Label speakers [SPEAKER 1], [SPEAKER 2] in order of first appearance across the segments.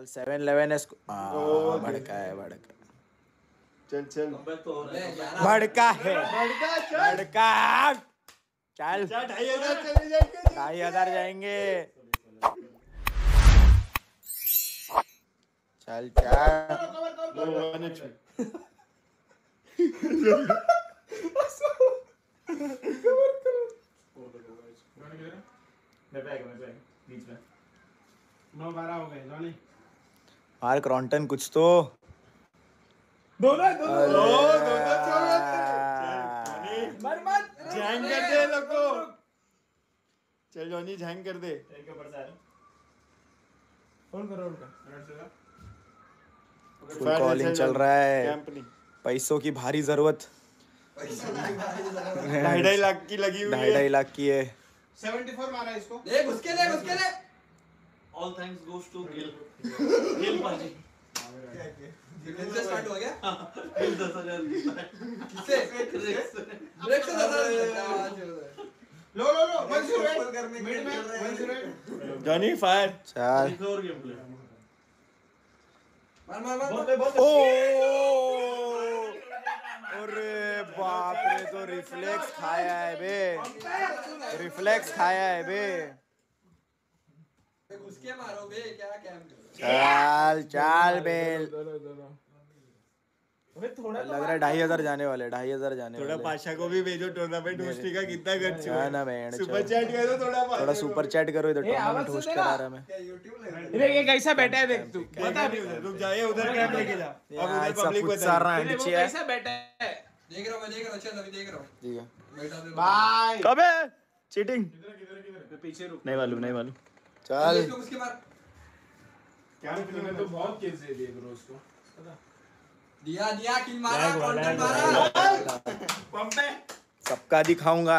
[SPEAKER 1] चल 7-11 है भड़का है भड़का
[SPEAKER 2] चल
[SPEAKER 1] भड़का है भड़का चल 2,500 जाएंगे चल मार क्रॉन्टन कुछ तो
[SPEAKER 2] दोनों झैंग कर दे लोगो चल जॉनी झैंग कर दे
[SPEAKER 1] फुल कॉलिंग चल रहा है पैसों की भारी जरूरत
[SPEAKER 2] 2.5 लाख की लगी हुई है
[SPEAKER 1] 2.5 लाख की है
[SPEAKER 3] 74 मारा इसको
[SPEAKER 4] ले घुस के ले
[SPEAKER 5] all thanks goes to Gill पाजी
[SPEAKER 4] से स्टार्ट हो गया
[SPEAKER 5] 10,000
[SPEAKER 4] किससे ब्रेक से 10,000
[SPEAKER 3] लो 108 मिड में 108
[SPEAKER 2] जॉनी फायर
[SPEAKER 1] चल
[SPEAKER 5] और गेम प्ले
[SPEAKER 4] मार
[SPEAKER 1] ओ अरे बाप रे तो रिफ्लेक्स खाया है बे रिफ्लेक्स खाया है बे
[SPEAKER 4] घुस के मारो बे क्या कैम
[SPEAKER 1] चल बेल
[SPEAKER 3] थोड़ा
[SPEAKER 1] लग रहा है 2,500 जाने वाले 2,500 जाने
[SPEAKER 2] थोड़ा
[SPEAKER 1] वाले
[SPEAKER 2] पाशा को भी भेजो टूर्नामेंट होस्टी का कितना खर्च हुआ
[SPEAKER 1] है ना बैंड
[SPEAKER 2] सुपर चैट करो
[SPEAKER 1] थोड़ा सुपर चैट करो इधर टूर्नामेंट होस्ट करा रहा मैं
[SPEAKER 3] देख ये कैसा बैठा है देख तू बता
[SPEAKER 2] रुक जा ये उधर कैम लेके जा अब उधर पब्लिक बता
[SPEAKER 1] सारा हैंड
[SPEAKER 3] वो
[SPEAKER 1] चाहिए
[SPEAKER 3] कैसा बैठा है
[SPEAKER 4] देख रहा हूं मैं देख रहा हूं चल अभी देख रहा हूं
[SPEAKER 1] ठीक है
[SPEAKER 4] बैठा दे
[SPEAKER 3] बाय
[SPEAKER 1] कब है चीटिंग
[SPEAKER 3] पीछे रुक
[SPEAKER 1] नहीं मालूम
[SPEAKER 4] चल
[SPEAKER 1] चल
[SPEAKER 4] उसके मार
[SPEAKER 3] क्या में तो बहुत केस दे दिए ब्रो उसको पता
[SPEAKER 4] दिया किल मारा कंटेंट मारा
[SPEAKER 3] पंप पे
[SPEAKER 1] सबका दिखाऊंगा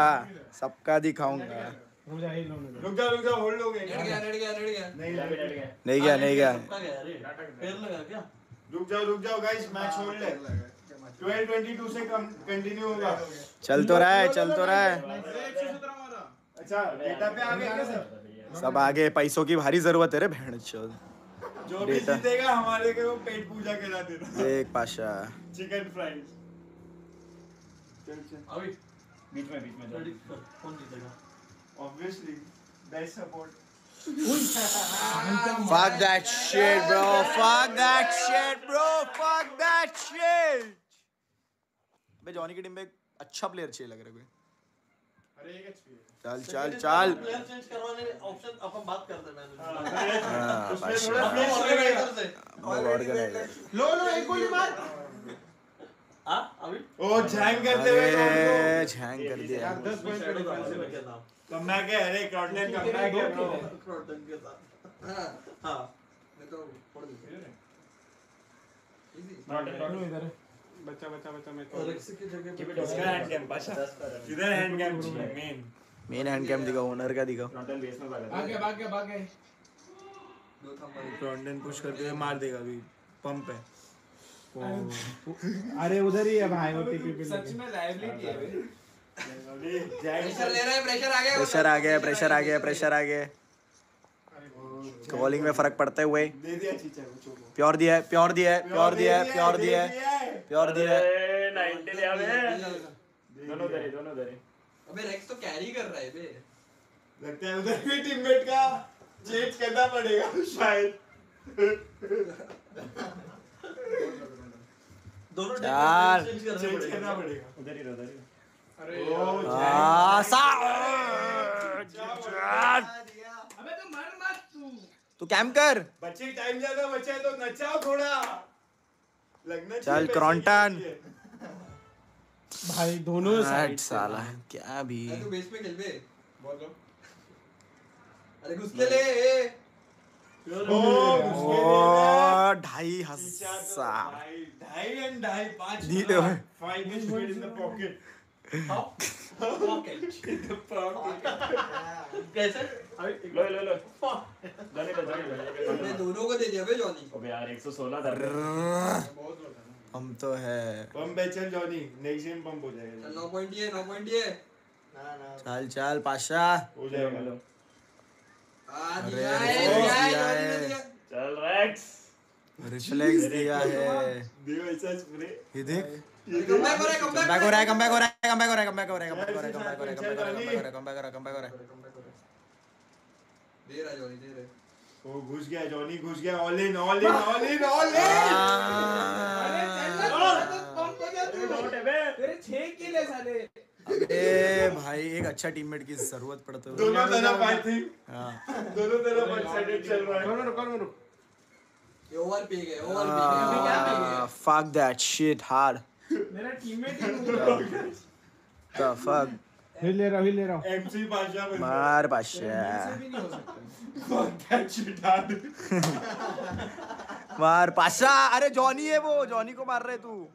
[SPEAKER 3] रुक जा ही लो
[SPEAKER 2] रुक जा होल्ड हो गए
[SPEAKER 4] नेट गया
[SPEAKER 1] नहीं गया
[SPEAKER 5] सबका गया रे पैर लगा क्या
[SPEAKER 2] रुक जाओ गाइस मैच होल्ड है 12:22 से कंटिन्यू होगा
[SPEAKER 1] चल तो रहा है
[SPEAKER 2] अच्छा डेटा पे आ गए क्या सर
[SPEAKER 1] सब आगे पैसों की भारी जरूरत है रे भेड़ चोद
[SPEAKER 2] जो भी जीतेगा हमारे को पेट पूजा करा देना
[SPEAKER 1] देख पाशा
[SPEAKER 2] चिकन फ्राइज चल
[SPEAKER 5] अभी
[SPEAKER 2] बीच में
[SPEAKER 5] कौन जीतेगा
[SPEAKER 2] obviously best support
[SPEAKER 1] fuck that shit बे जॉनी की टीम में एक अच्छा प्लेयर चाहिए लग रहा है कोई
[SPEAKER 3] अरे एक एचपी
[SPEAKER 1] चल
[SPEAKER 5] प्लेयर चेंज करवाने ऑप्शन अपन बात करते हैं
[SPEAKER 3] लो एक गोली मार
[SPEAKER 5] हां अभी
[SPEAKER 2] ओ झैंग कर दे
[SPEAKER 1] झैंग कर दिया
[SPEAKER 3] 10 पॉइंट का डिफरेंस है
[SPEAKER 2] कम बैक है अरे क्रॉटलैंड कम बैक है ब्रो
[SPEAKER 5] क्रॉटन के साथ
[SPEAKER 4] हां
[SPEAKER 5] हां
[SPEAKER 4] मैं तो फोड़ दूं
[SPEAKER 3] नो इधर बच्चा मैं तो
[SPEAKER 5] रिक्स की जगह
[SPEAKER 2] इसका हैंड कैम पाशा इधर hand cam
[SPEAKER 1] main hand cam दिखाओ ओनर का दिखाओ
[SPEAKER 3] भाग गया
[SPEAKER 4] दो थंबा
[SPEAKER 2] क्रॉटलैंड पुश करते हुए मार देगा अभी पंप है
[SPEAKER 3] अरे उधर ही है भाई ओटीपी पे
[SPEAKER 4] सच में लाइवलिटी है बे
[SPEAKER 2] झैंग
[SPEAKER 4] प्रेशर ले रहा है
[SPEAKER 1] प्रेशर आ गया कॉलिंग में फर्क पड़ता है हुए
[SPEAKER 2] दे दिया चीचा को चोको
[SPEAKER 1] प्योर दिया है
[SPEAKER 5] 90 ले आवे दोनों दरे
[SPEAKER 4] अबे रेक्स तो कैरी कर रहा है बे
[SPEAKER 2] लगता है उधर भी टीममेट का चेंज करना पड़ेगा शायद
[SPEAKER 5] दोनों
[SPEAKER 1] चार
[SPEAKER 2] चेंज करना पड़ेगा
[SPEAKER 5] उधर ही
[SPEAKER 3] अरे अबे तो मर मत
[SPEAKER 1] तू कैम कर
[SPEAKER 2] बच्चे टाइम ज्यादा बचा है तो नचाओ थोड़ा लगना
[SPEAKER 1] चल क्रॉन्टन
[SPEAKER 3] भाई दोनों साइड
[SPEAKER 1] साला क्या भी
[SPEAKER 4] तू बेस पे खेल बे
[SPEAKER 3] बोलो
[SPEAKER 4] अरे घुस के ले
[SPEAKER 2] ओ
[SPEAKER 1] 2.5
[SPEAKER 2] 5 is in the pocket
[SPEAKER 5] कैसे अभी लो जाने
[SPEAKER 4] मैं दोनों को दे दिया बे जॉनी
[SPEAKER 5] अबे यार 116 दर
[SPEAKER 4] बहुत होता है
[SPEAKER 1] हम तो है
[SPEAKER 2] पंप है चल जॉनी नेक्स्ट गेम पंप हो जाएगा
[SPEAKER 4] चल 9 पॉइंट ये
[SPEAKER 1] चल पाशा
[SPEAKER 2] हो जाएगा
[SPEAKER 4] आ
[SPEAKER 1] अरे,
[SPEAKER 4] दिया
[SPEAKER 1] दिया
[SPEAKER 4] है
[SPEAKER 1] है।
[SPEAKER 5] चल रैक्स
[SPEAKER 1] रिफ्लेक्स दिया है
[SPEAKER 2] दियो ऐसा स्प्रे
[SPEAKER 1] ये देख
[SPEAKER 4] कमबैक हो रहा है
[SPEAKER 1] कमबैक हो रहा है कमबैक हो रहा है कमबैक हो रहा है कमबैक हो रहा है कमबैक हो रहा है कमबैक हो रहा है कमबैक हो रहा है कमबैक हो रहा है कमबैक हो रहा है
[SPEAKER 4] दे रहा जॉनी दे रहा
[SPEAKER 2] ओ घुस गया जॉनी घुस गया all in all in all in all in
[SPEAKER 3] तेरे 6 किल है साले।
[SPEAKER 1] अबे भाई एक अच्छा टीममेट की जरूरत पड़ता है
[SPEAKER 2] दोनों तरफ आई थिंक
[SPEAKER 1] हाँ
[SPEAKER 2] दोनों तरफ वन साइडेड चल रहा है
[SPEAKER 3] रुक
[SPEAKER 4] ये ओवर पी गए ओवर पी गए अभी क्या पी गए
[SPEAKER 1] fuck that shit hard
[SPEAKER 3] मेरा टीममेट ही
[SPEAKER 1] the fuck
[SPEAKER 3] हिल ले रहा हूं
[SPEAKER 2] एमसी बादशाह बन
[SPEAKER 1] मार पाशा
[SPEAKER 3] ऐसे भी नहीं हो सकता।
[SPEAKER 2] fuck that shit hard
[SPEAKER 1] मार पाशा अरे जॉनी है वो जॉनी को मार रहे तू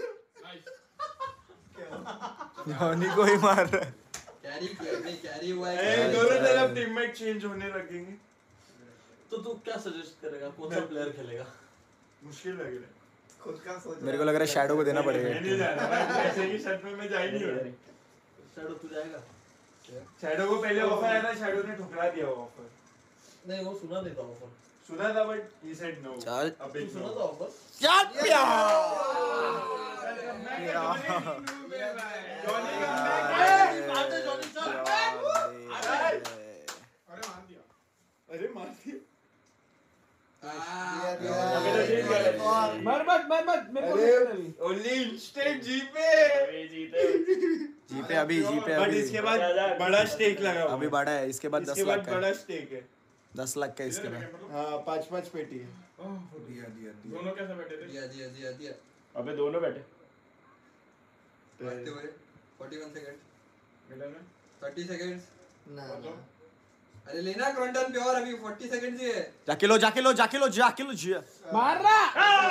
[SPEAKER 1] जॉनी को ही मार रहा है
[SPEAKER 4] कैरी किया नहीं कैरी हुआ
[SPEAKER 2] ए
[SPEAKER 4] है
[SPEAKER 2] दोनों तरफ टीममेट चेंज होने लगेंगे
[SPEAKER 5] तो तू क्या सजेस्ट करेगा कौन सा प्लेयर खेलेगा
[SPEAKER 2] मुश्किल लग रहा है
[SPEAKER 1] मेरे को लग रहा है शैडो को देना
[SPEAKER 2] मैं नहीं
[SPEAKER 1] पड़ेगा
[SPEAKER 2] जा रहा भाई ऐसे ही शर्ट में मैं जा ही नहीं रहा
[SPEAKER 5] शैडो तू जाएगा
[SPEAKER 2] शैडो को पहले ऑफर आया था शैडो ने ठुकरा दिया वो ऑफर
[SPEAKER 5] नहीं वो सुना नहीं था ऑफर
[SPEAKER 2] सुना था बट ही सेड नो
[SPEAKER 1] चल
[SPEAKER 2] अब
[SPEAKER 5] तू सुना था ऑफर
[SPEAKER 1] चल प्यार
[SPEAKER 2] जॉनी अरे मार दिया
[SPEAKER 3] मर मत मेरे को अभी
[SPEAKER 2] ओनली इंस्टेंट जीपे
[SPEAKER 1] जीपे अभी जीपे
[SPEAKER 2] बट
[SPEAKER 1] अभी
[SPEAKER 2] इसके बाद बड़ा स्टेक लगा हुआ
[SPEAKER 1] अभी
[SPEAKER 2] है।
[SPEAKER 1] बड़ा है इसके बाद 10
[SPEAKER 2] इसके
[SPEAKER 1] लाख
[SPEAKER 2] बाद
[SPEAKER 1] का
[SPEAKER 2] बड़ा
[SPEAKER 1] है
[SPEAKER 2] स्टेक है
[SPEAKER 1] 10 लाख का इसके बाद
[SPEAKER 2] हाँ 5-5 पेटी है
[SPEAKER 3] दोनों कैसे बैठे थे?
[SPEAKER 4] दिया
[SPEAKER 2] अबे दोनों बैठे
[SPEAKER 4] मारते हुए 41 सेकंड
[SPEAKER 3] मिला में
[SPEAKER 4] 30 सेकंड्स अरे लेना क्रॉन्टन प्योर अभी 40 सेकंड्स ही है
[SPEAKER 1] जाके लो जी
[SPEAKER 3] मार रहा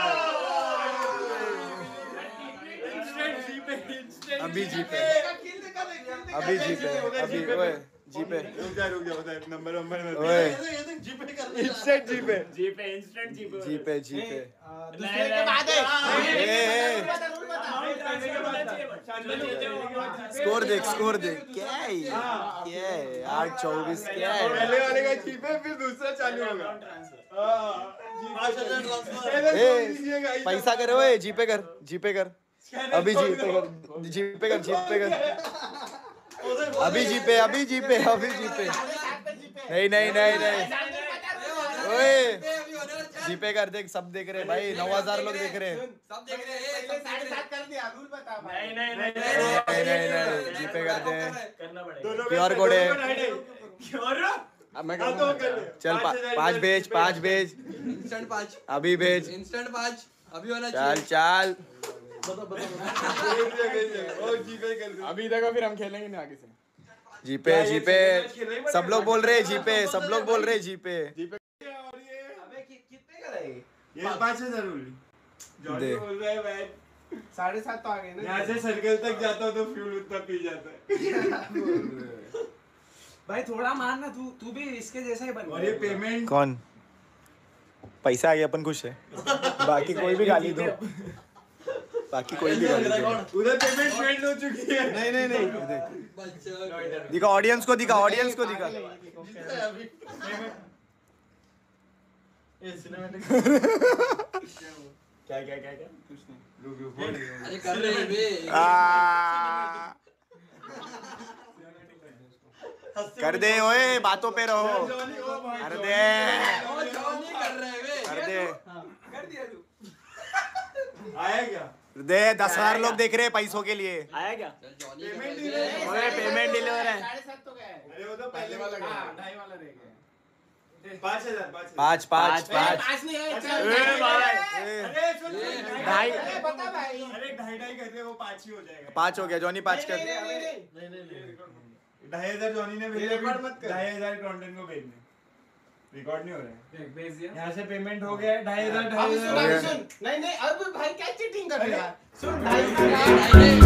[SPEAKER 1] अभी जीपे अभी ओए जीपे
[SPEAKER 2] रुक जा उधर नंबर
[SPEAKER 1] ओए
[SPEAKER 5] जीपे कर
[SPEAKER 2] इंस्टेंट जीपे
[SPEAKER 1] जीपे
[SPEAKER 3] दूसरे के बाद है
[SPEAKER 1] स्कोर देख क्या है ये? क्या है 8-24 क्या है
[SPEAKER 2] पहले वाले का जीपे फिर दूसरा चालू होगा
[SPEAKER 1] ए, पैसा करे ओए जीपे कर अभी जीपे कर अभी जीपे नहीं ओए जीपे कर देख सब देख रहे भाई 9000 लोग देख रहे
[SPEAKER 4] सब देख रहे हैं 7.5 कर दिया रूल बता भाई
[SPEAKER 1] नहीं जीपे कर दे
[SPEAKER 5] करना पड़ेगा
[SPEAKER 1] प्योर कोड है
[SPEAKER 2] क्यों
[SPEAKER 1] अब मैं
[SPEAKER 2] हाँ, तो कर ले।
[SPEAKER 1] चल 5 भेज
[SPEAKER 4] इंस्टेंट 5
[SPEAKER 1] अभी भेज
[SPEAKER 4] इंस्टेंट 5 अभी होना
[SPEAKER 1] चल
[SPEAKER 4] चाहिए
[SPEAKER 5] बता
[SPEAKER 2] ओ जीपे कर दे
[SPEAKER 3] अभी देखो फिर हम खेलेंगे नहीं आगे से।
[SPEAKER 1] जीपे सब लोग बोल रहे जीपे
[SPEAKER 2] कितने का है ये 5000 बोली जॉनी
[SPEAKER 1] दे।
[SPEAKER 2] बोल रहा है भाई
[SPEAKER 3] 7.5 तो आ गए ना।
[SPEAKER 2] यहाँ से सर्कल तक जाता हूँ तो फ्यूल उतना पी जाता है
[SPEAKER 3] भाई थोड़ा मारना तू भी इसके जैसा ही बन
[SPEAKER 2] और ये पेमेंट
[SPEAKER 1] कौन पैसा आ गया अपन खुश है बाकी कोई भी गाली दो
[SPEAKER 2] उधर पेमेंट फेल्ड हो चुकी है
[SPEAKER 1] नहीं
[SPEAKER 4] बच्चा
[SPEAKER 1] दिखा ऑडियंस को दिखा
[SPEAKER 5] ये सिनेमैटिक
[SPEAKER 2] क्या
[SPEAKER 4] अरे कर रहे हैं बे
[SPEAKER 1] कर दे ओए बातों पे रहो कर दे
[SPEAKER 4] ओ जॉनी कर रहे हैं बे
[SPEAKER 1] कर दे
[SPEAKER 3] कर दिया तू।
[SPEAKER 2] आया क्या
[SPEAKER 1] दे 10,000 लोग देख रहे हैं पैसों के लिए
[SPEAKER 5] आया क्या
[SPEAKER 4] चल जॉनी
[SPEAKER 2] पेमेंट
[SPEAKER 4] कर
[SPEAKER 2] ही
[SPEAKER 4] रहे हैं।
[SPEAKER 2] नहीं।
[SPEAKER 1] ओए पेमेंट डिलीवर है
[SPEAKER 3] 7.5 तो गया है।
[SPEAKER 2] अरे वो तो पहले वाला गया
[SPEAKER 3] 2.5 वाला रह गया।
[SPEAKER 2] 5000
[SPEAKER 1] 5
[SPEAKER 3] 5 नहीं है चल।
[SPEAKER 2] अरे सुन
[SPEAKER 1] ढाई
[SPEAKER 3] अरे बता भाई।
[SPEAKER 2] अरे ढाई करके वो 5 ही हो जाएगा
[SPEAKER 1] 5 हो गया जॉनी 5 कर
[SPEAKER 5] नहीं
[SPEAKER 2] 2,500 जॉनी ने भेजे
[SPEAKER 3] रिकॉर्ड मत कर।
[SPEAKER 2] 2,500 कंटेंट को भेजने रिकॉर्ड नहीं हो रहा है
[SPEAKER 3] देख भेज दिया।
[SPEAKER 2] यहाँ से पेमेंट हो गया 2,500
[SPEAKER 3] अब सुन,
[SPEAKER 2] 2,500
[SPEAKER 3] सुन। नहीं अब भाई क्या चीटिंग कर रहा है? सुन
[SPEAKER 4] ढाई